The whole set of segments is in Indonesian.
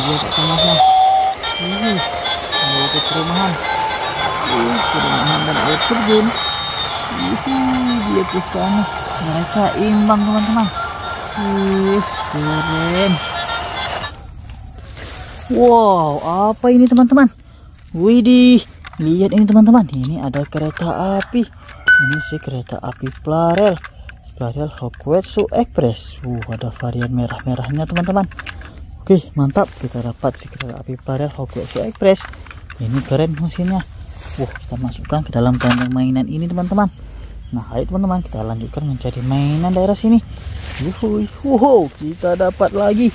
dia Pak Thomasnya. Melewati perumahan. Perumahan dan air terjun. Dia ke sana. Mereka imbang teman-teman. Keren. Wow, apa ini teman-teman? Widih, lihat ini teman-teman. Ini ada kereta api. Ini sih kereta api Plarel Hokkaido Express. Ada varian merah-merahnya teman-teman. Oke, mantap. Kita dapat si kereta api Plarel Hokkaido Express. Ini keren mesinnya. Kita masukkan ke dalam kandang mainan ini teman-teman. Nah, ayo teman-teman, kita lanjutkan mencari mainan daerah sini. Wow, kita dapat lagi.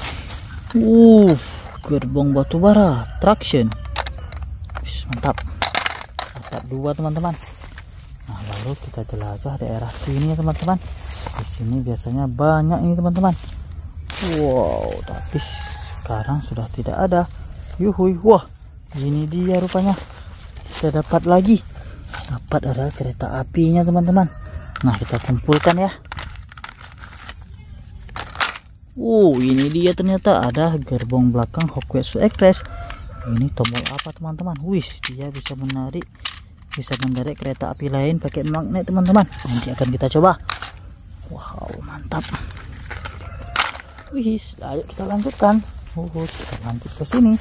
Gerbong batubara traction. Mantap. Dapat 2 teman-teman. Nah, lalu kita jelajah daerah sini ya teman-teman. Di sini biasanya banyak ini teman-teman. Wow, tapi sekarang sudah tidak ada. Wah, ini dia rupanya. Kita dapat lagi. Dapat ada kereta apinya teman-teman. Nah, kita kumpulkan ya. Ini dia ternyata ada gerbong belakang Hokkaido Express. Ini tombol apa teman-teman? Dia bisa menderek kereta api lain pakai magnet teman-teman. Nanti akan kita coba. Wow, mantap. Ayo kita lanjutkan. Kita lanjut ke sini.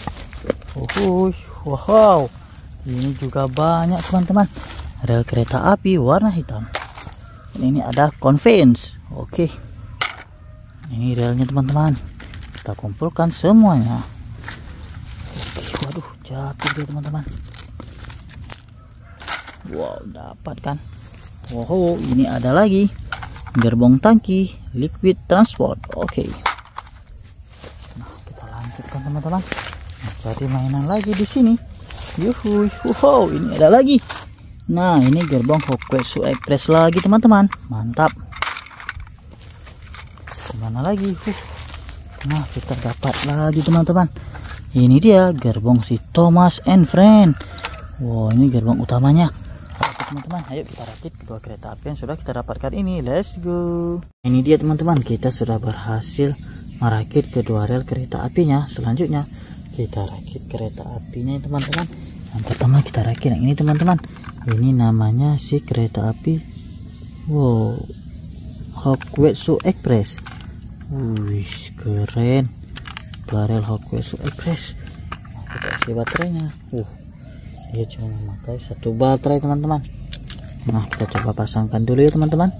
Wow, ini juga banyak teman-teman. Rel kereta api warna hitam. Dan ini ada conveyance. Oke. Ini relnya teman-teman. Kita kumpulkan semuanya. Waduh, jatuh dia teman-teman. Wow, dapat kan. Wow, ini ada lagi gerbong tangki liquid transport. Oke. Nah, kita lanjutkan teman-teman. Jadi mainan lagi di sini. Wow, ini ada lagi. Nah, ini gerbong Hokkaido Express lagi teman-teman. Mantap. Mana lagi? Nah, kita dapat lagi teman-teman. Ini dia gerbong si Thomas and Friend. Wow, ini gerbong utamanya. Oke teman-teman, ayo kita rakit kedua kereta api yang sudah kita dapatkan ini. Let's go. Ini dia teman-teman, kita sudah berhasil merakit kedua rel kereta apinya. Selanjutnya kita rakit kereta apinya teman-teman. Yang pertama kita rakit yang ini teman-teman. Ini namanya si kereta api Hokkaido Express. Keren. Plarel Hokkaido Express. Kita isi baterainya. Dia cuma memakai 1 baterai teman-teman. Nah, kita coba pasangkan dulu ya teman-teman.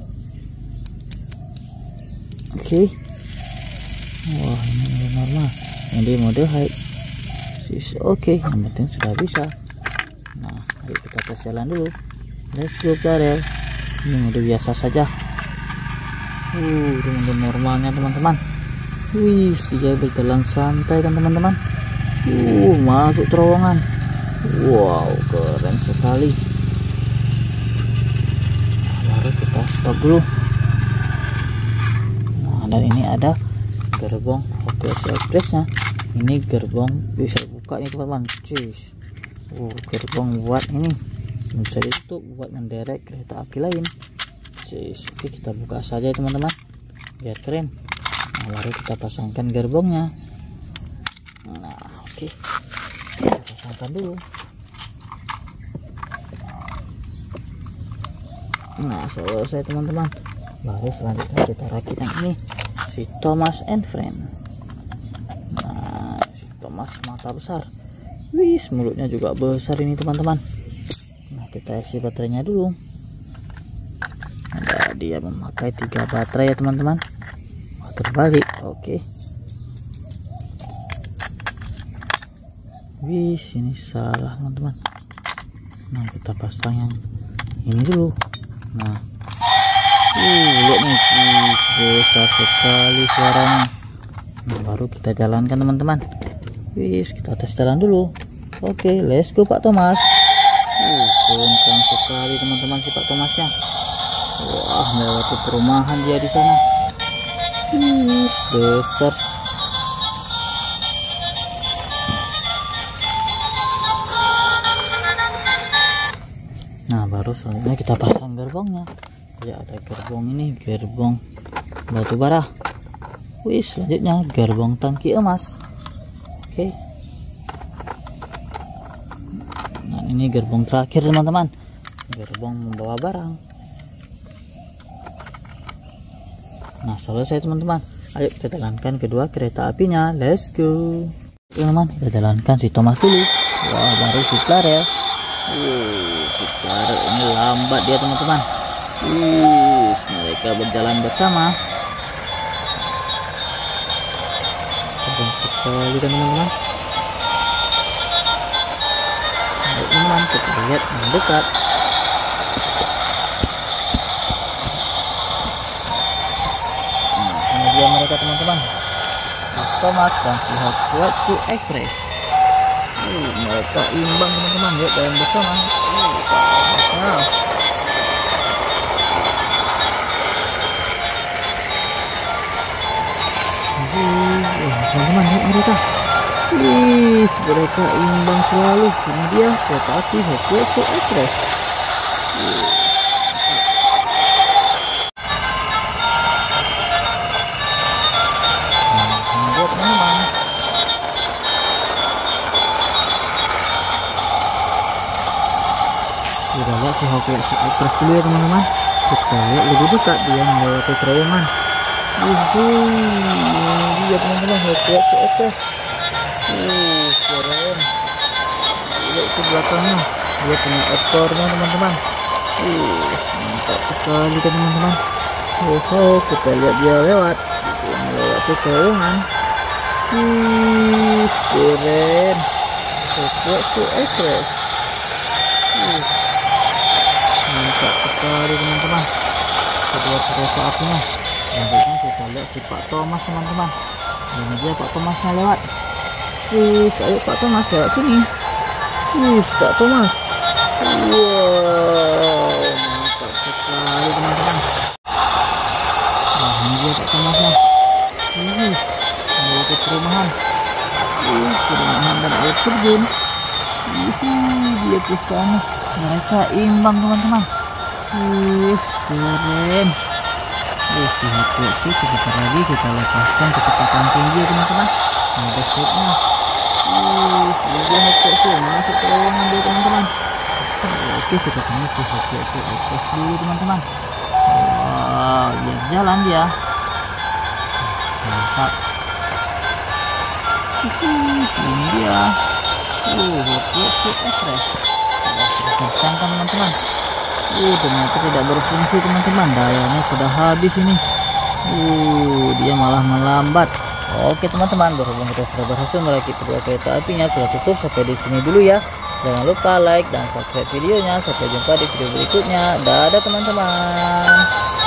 Oke. Wah, ini normal. Ini mode high. Oke, yang penting sudah bisa. Nah, ayo kita tes jalan dulu. Let's go Plarel. Ini mode biasa saja. Ini mode normalnya teman-teman. Dia berjalan santai kan teman-teman. Masuk terowongan. Wow, keren sekali. Lalu kita stop dulu. Nah, dan ini ada gerbong Hokkaido Expressnya. Ini gerbong bisa buka nih teman-teman. Gerbong buat ini bisa ditutup buat menderek kereta api lain. Oke, kita buka saja teman-teman biar keren. Nah, lalu kita pasangkan gerbongnya. Nah, oke. Kita pasangkan dulu. Nah, selesai teman-teman. Lalu selanjutnya kita rakit yang ini, si Thomas and Friend. Nah, si Thomas mata besar. Mulutnya juga besar ini teman-teman. Nah, kita isi baterainya dulu. Nah, dia memakai 3 baterai ya teman-teman. Terbalik. Oke. Ini salah teman-teman. Nah, kita pasang yang ini dulu. Nah, lihat nih, besar sekali suaranya. Nah, baru kita jalankan teman-teman. Kita tes jalan dulu. Oke, let's go Pak Thomas. Kencang sekali teman-teman si Pak Thomasnya. Wah, melewati perumahan dia di sana. Besar. Nah, baru selanjutnya kita pasang gerbongnya. Ya, ada gerbong ini, gerbong batu bara. Selanjutnya gerbong tangki emas. Oke, Oke. Nah, ini gerbong terakhir teman-teman, gerbong membawa barang. Nah, selesai teman-teman. Ayo kita jalankan kedua kereta apinya, let's go. Teman-teman, kita jalankan si Thomas dulu. Wah, baru si Clarel. Si Clarel ini lambat dia teman-teman. Mereka berjalan bersama. Keren sekali kan teman-teman. Ayo teman-teman, kita lihat mendekat. Kemudian mereka teman-teman, Thomas dan si Hokkaido Express. Mereka imbang teman-teman, yuk jalan bersama. Teman-teman, lihat mereka. Mereka imbang selalu. Ini dia kereta api Hokkaido Express. Kita lihat si Hokkaido Express dulu ya teman-teman. Kita lihat lebih dekat dia melewati terowongan. Dia teman-teman Hokkaido Express. Keren. Lihat ke belakangnya, dia punya ekornya teman-teman. Mantap sekali kan teman-teman. Kita lihat dia lewat, dia melewati terowongan. Keren. Hokkaido Express. Mantap sekali teman-teman kedua kereta apinya. Selanjutnya kita lihat si Pak Thomas teman-teman. Ini dia Pak Thomasnya lewat. Ayo Pak Thomas lewat sini. Pak Thomas. Wow, mantap sekali teman-teman. Ini dia Pak Thomasnya. Melewati perumahan. Perumahan dan air terjun. Dia ke sana. Mereka imbang teman-teman. Keren. Si Hokkaido sebentar lagi kita lepaskan kecepatan tinggi teman-teman. Ada stopnya. Dia Hokkaido masuk terowongan dia teman-teman. Oke, kita tunggu si Hokkaido Express dulu teman-teman. Wow, dia jalan dia. Mantap. Ini dia. Hokkaido Express. Kencang kan teman-teman. Ternyata tidak berfungsi teman-teman, dayanya sudah habis ini. Dia malah melambat. Oke teman-teman, berhubung kita sudah berhasil merakit kedua kereta apinya, kita tutup sampai di sini dulu ya. Jangan lupa like dan subscribe videonya. Sampai jumpa di video berikutnya. Dadah teman-teman.